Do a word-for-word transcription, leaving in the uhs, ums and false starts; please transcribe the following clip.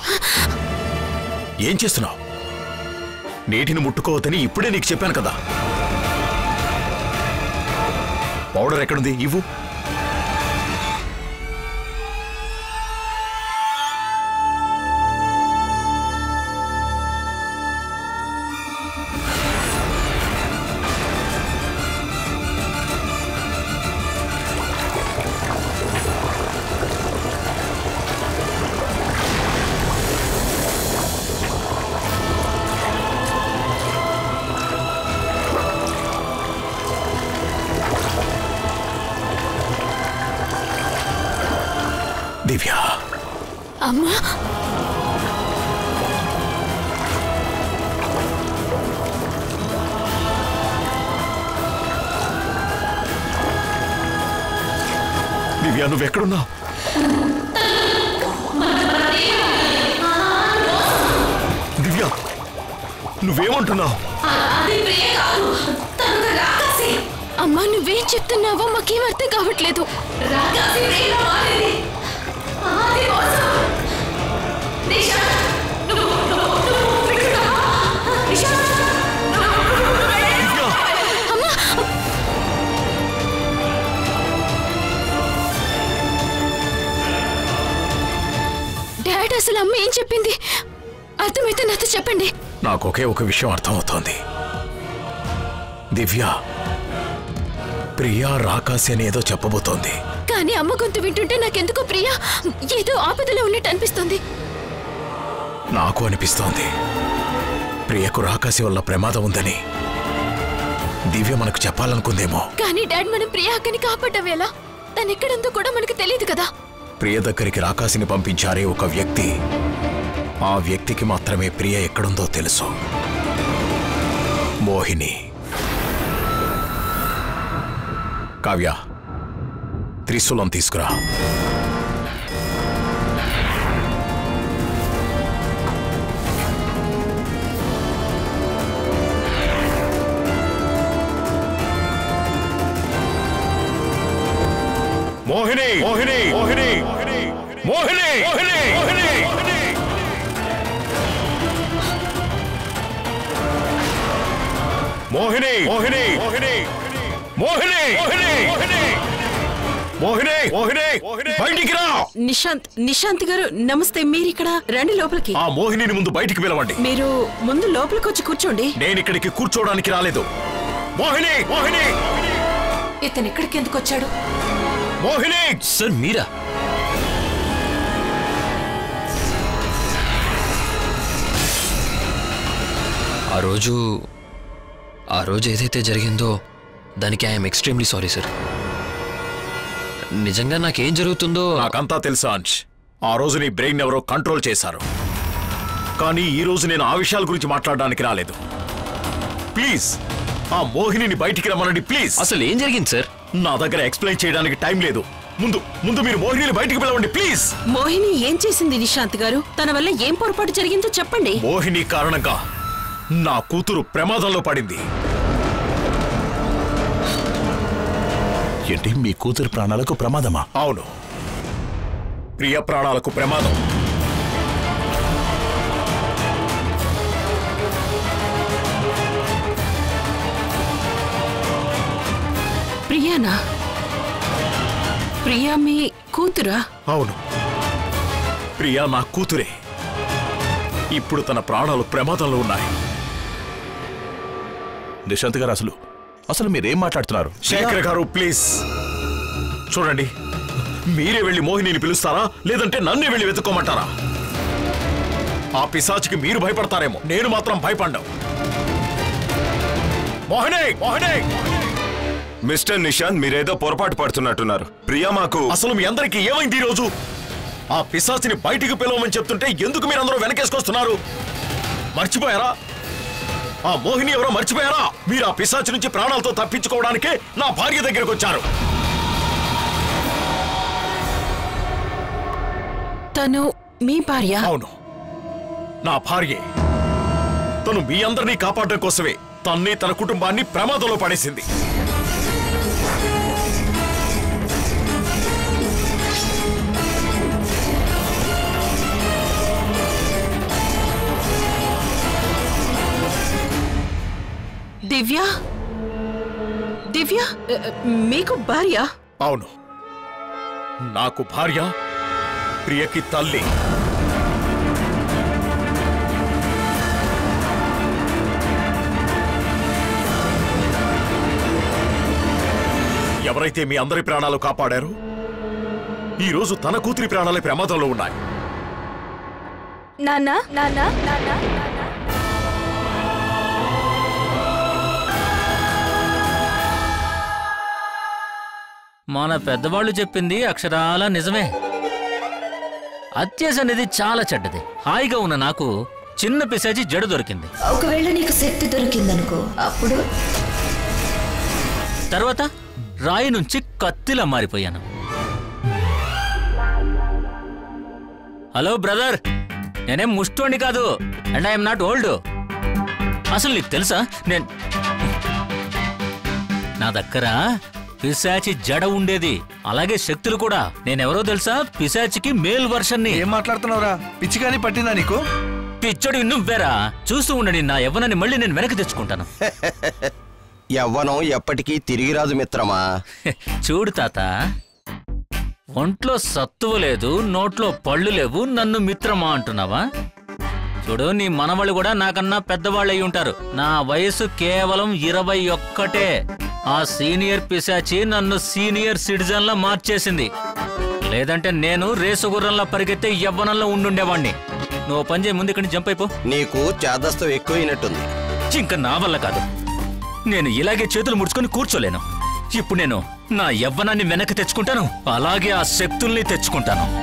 ఏం చేస్తున్నావు? నీటిని ముట్టుకోవద్దని ఇప్పుడే నీకు చెప్పాను కదా. పౌడర్ ఎక్కడుంది? ఇవ్వు. దివ్య, అమ్మా, దివ్య నువ్వెక్కడున్నావు? దివ్య నువ్వేమంటున్నావు? అమ్మా నువ్వేం చెప్తున్నావో మాకేం అర్థం కావట్లేదు. డాడ్ అసలు అమ్మ ఏం చెప్పింది? అర్థమైతే నాతో చెప్పండి. నాకు ఒకే ఒక విషయం అర్థమవుతోంది. దివ్య ప్రియా రాకాసి అని ఏదో చెప్పబోతోంది. కానీ అమ్మ గొంతు వింటుంటే నాకెందుకో ప్రియా ఏదో ఆపదలో ఉన్నట్టు అనిపిస్తుంది. నాకు అనిపిస్తోంది ప్రియకు రాకాసి వల్ల ప్రమాదం ఉందని దివ్య మనకు చెప్పాలనుకుందేమో. కానీ డాడ్ మనం ప్రియా అక్కని కాపాడడం ఎలా? తను ఎక్కడుందో కూడా మనకు తెలియదు కదా. ప్రియ దగ్గరికి రాకాసిని పంపించారే ఒక వ్యక్తి. ఆ వ్యక్తికి మాత్రమే ప్రియ ఎక్కడుందో తెలుసు. మోహిని. కావ్య, త్రిశూలం తీసుకురా. మోహిని మోహిని మోహిని మోహిని మోహిని మోహిని మోహిని మోహిని మోహిని మోహిని మోహిని మోహిని మోహిని బయటికి రా. నిశాంత్ నిశాంత్ గారు నమస్తే. మీరు ఇక్కడ రండి లోపలికి. ఆ మోహినిని ముందు బయటికి పిలవండి. మీరు ముందు లోపలికి వచ్చి కూర్చోండి. నేను ఇక్కడికి కూర్చోడానికి రాలేదు. మోహిని మోహిని ఇతను ఇక్కడికి ఎందుకు వచ్చాడు? మోహిని. సార్ మీరా? ఆ రోజు ఆ రోజు ఏదైతే జరిగిందో దానికి ఐఎమ్ ఎక్స్ట్రీమ్లీ సారీ సార్. నిజంగా నాకేం జరుగుతుందో నాకంతా తెలుసా అంష్. ఆ రోజు నీ బ్రెయిన్ ఎవరో కంట్రోల్ చేశారు. కానీ ఈ రోజు నేను ఆ విషయాల గురించి మాట్లాడడానికి రాలేదు. ప్లీజ్ ఆ మోహినిని బయటికి రమ్మనండి ప్లీజ్. అసలు ఏం జరిగింది సార్? నా దగ్గర ఎక్స్ప్లెయిన్ చేయడానికి టైం లేదు. ముందు ముందు మీరు మోహినిని బయటికి పిలవండి ప్లీజ్. మోహిని ఏం చేసింది నిశాంత్ గారు? తన వల్ల ఏం పొరపాటు జరిగిందో చెప్పండి. మోహిని కారణంగా నా కూతురు ప్రమాదంలో పడింది. ఏంటి, మీ కూతురు ప్రాణాలకు ప్రమాదమా? అవును, ప్రియ ప్రాణాలకు ప్రమాదం. ప్రియానా? ప్రియా మీ కూతురా? అవును, ప్రియా నా కూతురే. ఇప్పుడు తన ప్రాణాలు ప్రమాదంలో ఉన్నాయి. నిశాంత్ గారు అసలు అసలు మీరేం మాట్లాడుతున్నారు? శేఖర్ గారు ప్లీజ్ చూడండి. మీరే వెళ్ళి మోహినిని పిలుస్తారా లేదంటే నన్నే వెళ్ళి వెతుక్కోమంటారా? ఆ పిశాచికి మీరు భయపడతారేమో, నేను మాత్రం భయపడ్డాం. మోహిని మోహిని మిస్టర్ నిశాంత్, మీరేదో పొరపాటు పడుతున్నట్టున్నారు. ప్రియా మాకు అసలు మీ అందరికీ ఏమైంది ఈ రోజు? ఆ పిశాచిని బయటికి పిలవమని చెప్తుంటే ఎందుకు మీరందరూ వెనకేసుకొస్తున్నారు? మర్చిపోయారా? ఆ మోహిని ఎవరో మర్చిపోయారా? మీరు ఆ పిశాచి నుంచి ప్రాణాలతో తప్పించుకోవడానికే నా భార్య దగ్గరకు వచ్చారు. తను మీ భార్య? అవును, నా భార్యే. తను మీ అందరినీ కాపాడడం కోసమే తన్ని తన కుటుంబాన్ని ప్రమాదంలో పడేసింది. దివ్య దివ్య మీకు భార్య? అవును, నాకు భార్య, ప్రియకి తల్లి. ఎవరైతే మీ అందరి ప్రాణాలు కాపాడారో ఈరోజు తన కూతురి ప్రాణాలే ప్రమాదంలో ఉన్నాయి. నాన్నా నాన్నా నాన్నా మన పెద్దవాళ్ళు చెప్పింది అక్షరాల నిజమే. అత్యాశ అనేది చాలా చెడ్డది. హాయిగా ఉన్న నాకు చిన్న పిశాచి జడు దొరికింది. ఒకవేళ నీకు శక్తి దొరికిందనుకో, అప్పుడు తర్వాత రాయి నుంచి కత్తిలా మారిపోయాను. హలో బ్రదర్, నేనేం ముష్టోండి కాదు, అండ్ ఐఎమ్ నాట్ ఓల్డ్. అసలు నీకు తెలుసా, నేను నా దగ్గర పిశాచి జడ ఉండేది, అలాగే శక్తులు కూడా. నేనెవరో తెలుసా? పిశాచికి మేల్ వర్షన్ ని. ఏం మాట్లాడుతున్నావురా? పిచ్చిగాని పట్టిందా నీకు? పిచ్చోడి నువ్వేరా. చూస్తూ ఉండని నా యవ్వనాన్ని మళ్ళీ నేను వెనక్కి తెచ్చుకుంటాను. యవ్వనం ఎప్పటికీ తిరిగి రాదు మిత్రమా. చూడు తాత, ఒంట్లో సత్తువ లేదు, నోట్లో పళ్ళు లేవు, నన్ను మిత్రమా అంటున్నావా? చూడు, నీ మనవాళ్ళు కూడా నాకన్నా పెద్దవాళ్ళు అయి ఉంటారు. నా వయసు కేవలం ఇరవై ఒక్కటే. ఆ సీనియర్ పిశాచి నన్ను సీనియర్ సిటిజన్ లా మార్చేసింది. లేదంటే నేను రేసు గుర్రంలా పరిగెత్తే యవ్వనంలో ఉండుండేవాణ్ణి. నువ్వు పని చేయ, ముందు ఇక్కడి నుంచి జంప్ అయిపో. నీకు చేదస్తం ఎక్కువైనట్టుంది. ఇంకా నా వల్ల కాదు, నేను ఇలాగే చేతులు ముడుచుకొని కూర్చోలేను. ఇప్పుడు నేను నా యవ్వనాన్ని వెనక్కి తెచ్చుకుంటాను, అలాగే ఆ శక్తుల్ని తెచ్చుకుంటాను.